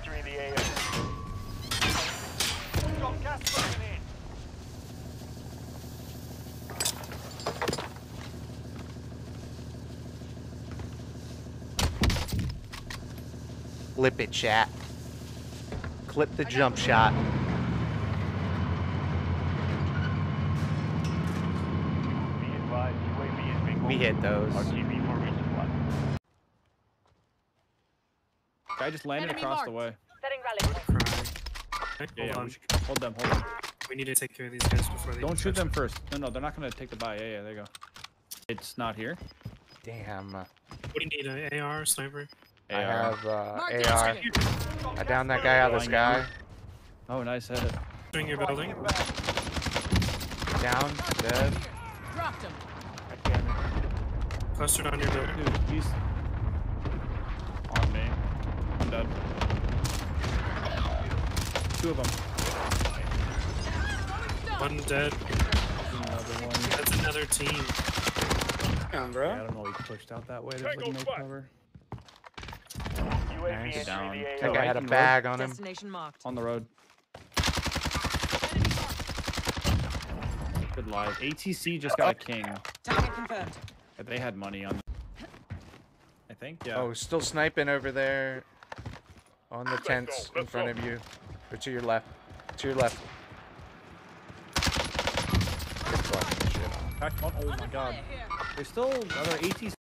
entering the AO. Got gas moving in. Flip it, chat. Clip the jump shot. Be advised, UAV is being We hit those. RTB for resupply. Guy just landed Enemy across marked. the way. Setting rally point. Yeah, Hold on. we should hold them. We need to take care of these guys before they Don't shoot touch them first. No, they're not gonna take the buy. Yeah, there you go. It's not here. Damn. What do you need? An AR, sniper? I have Mark the AR. target. I downed that guy out of the sky. Oh, nice hit. Doing your building. Down. Dead. Dropped him. Clustered on your building. Dude, he's on me. I'm dead. Two of them. One dead. Another one. That's another team. Yeah, I don't know. He pushed out that way. There's like no cover. UAV Nice. entering the That AO. guy had a bag on him. Destination marked. On the road. Good live. ATC just got a king. Target confirmed. They had money on. I think. Yeah. Oh, still sniping over there. On the tents in front of you. Or to your left. To your left. Good fucking shit. Back one. Oh my god. There's still another ATC.